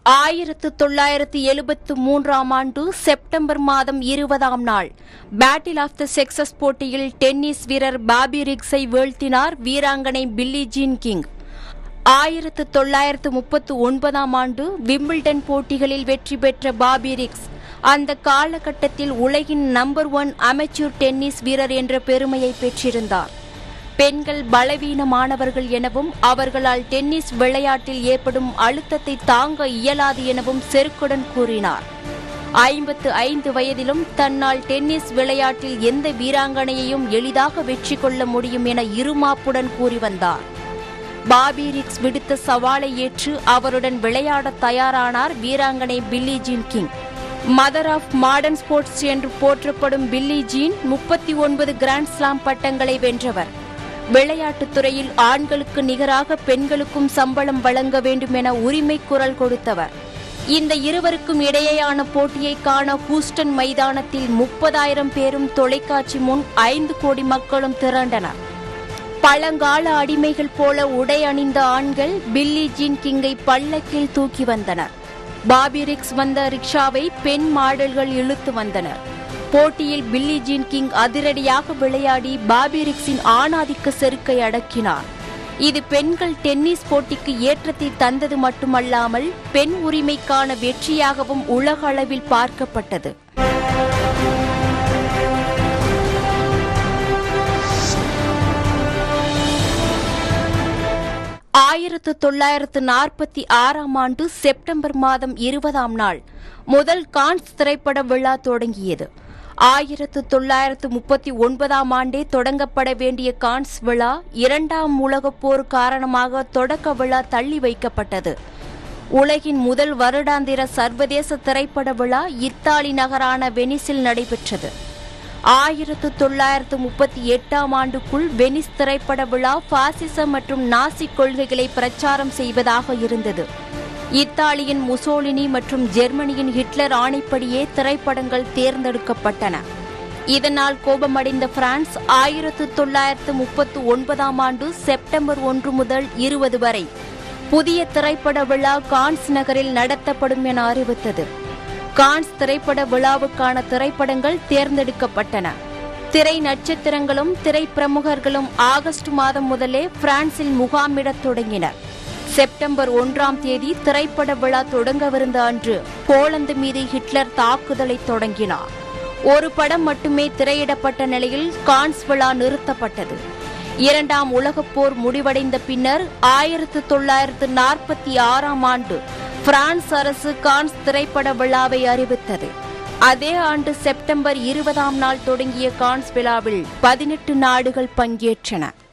1973 ஆண்டு செப்டம்பர் மாதம் 20ஆம் நாள் பேட்டில் ஆஃப் தி செக்ஸஸ் போட்டியில் டென்னிஸ் வீரர் பாபி ரிக்ஸை வீழ்த்தினார் வீராங்கனை பில்லி ஜீன் கிங். 1939ஆம் ஆண்டு விம்பிள்டன் போட்டிகளில் வெற்றி பெற்ற பாபி ரிக்ஸ் அந்த காலகட்டத்தில் உலகின் நம்பர் 1 அமெச்சூர் டென்னிஸ் வீரர் என்ற பெருமையை பெற்றிருந்தார். பெண்கள் பலவீனமானவர்கள் எனவும் அவர்களால் டென்னிஸ் விளையாட்டில் ஏற்படும் அழுத்தத்தை தாங்க இயலாது எனவும் செருக்குடன் கூறினார். 55 வயதிலும் தன்னால் டென்னிஸ் விளையாட்டில் எந்த வீராங்கனையையும் எளிதாக வெற்றி கொள்ள முடியும் என இருமாப்புடன் கூறி வந்தார். பாபி ரிக்ஸ் விடுத்த சவாலை ஏற்று அவருடன் விளையாட தயாரானார் வீராங்கனை Billie Jean King. Mother of modern sports என்று போற்றப்படும் பில்லி ஜீன் 39 கிராண்ட் ஸ்லாம் பட்டங்களை வென்றவர். விளையாட்டுத் துறையில் ஆண்களுக்கு நிகராக பெண்களுக்கும் சம்பளம் வழங்க வேண்டும் என உரிமை குரல் கொடுத்தவர். இந்த இருவருக்கும் இடையேயான போட்டியை காண ஹூஸ்டன் மைதானத்தில் 30,000 பேரும் தொலைக்காட்சி முன் 5 கோடி மக்களும் திரண்டனர். பழங்கால அடிமைகள் போல உடை அணிந்த ஆண்கள் பில்லி ஜீன் கிங்கை பல்லக்கில் தூக்கி வந்தனர். பாபி ரிக்ஸ் வந்த ரிக்ஷாவை பெண் மாடல்கள் இழுத்து வந்தனர். போட்டியில் பில்லி ஜீன் கிங் அதிரடியாக விளையாடி பாபி ரிக்ஸின் ஆணாதிக்க செருக்கை அடக்கினார். இது பெண்கள் டென்னிஸ் போட்டிக்கு ஏற்றத்தை தந்தது மட்டுமல்லாமல் பெண் உரிமைக்கான வெற்றியாகவும் உலக அளவில் பார்க்கப்பட்டது. 1946ஆம் ஆண்டு செப்டம்பர் மாதம் 20ஆம் நாள் முதல் கான்ஸ் திரைப்பட விழா தொடங்கியது. 1939ஆம் ஆண்டே தொடங்கப்பட வேண்டிய கான்ஸ் விழா 2ஆம் உலகப் போர் காரணமாக தொடக்க விழா தள்ளி வைக்கப்பட்டது. உலகின் முதல் வருடாந்திர சர்வதேச திரைப்பட விழா இத்தாலி நகரான வெனிஸில் நடைபெற்றது. 1938ஆம் ஆண்டுக்குள் வெனிஸ் திரைப்பட விழா பாசிச மற்றும் நாசி கொள்கைகளை பிரச்சாரம் செய்வதாக இருந்தது. இத்தாலியின் முசோலினி மற்றும் ஜெர்மனியின் ஹிட்லர் ஆணைப்படியே திரைப்படங்கள் தேர்ந்தெடுக்கப்பட்டன. இதனால் கோபமடைந்த பிரான்ஸ் 1939ஆம் ஆண்டு செப்டம்பர் 1 முதல் 20 வரை புதிய திரைப்பட விழா கான்ஸ் நகரில் நடத்தப்படும் என அறிவித்தது. கான்ஸ் திரைப்பட விழாவுக்கான திரைப்படங்கள் தேர்ந்தெடுக்கப்பட்டன. திரை நட்சத்திரங்களும் திரை பிரமுகர்களும் ஆகஸ்ட் மாதம் முதலே பிரான்சில் முகாமிடத் தொடங்கினர். செப்டம்பர் 1ஆம் தேதி திரைப்பட விழா தொடங்கவிருந்த அன்று போலந்து மீது ஹிட்லர் தாக்குதலை தொடங்கினார். ஒரு படம் மட்டுமே திரையிடப்பட்ட நிலையில் கான்ஸ் விழா நிறுத்தப்பட்டது. 2ஆம் உலகப் போர் முடிவடைந்த பின்னர் 1946ஆம் ஆண்டு பிரான்ஸ் அரசு கான்ஸ் திரைப்பட விழாவை அறிவித்தது. அதே ஆண்டு செப்டம்பர் 20ஆம் நாள் தொடங்கிய கான்ஸ் விழாவில் 18 நாடுகள் பங்கேற்றன.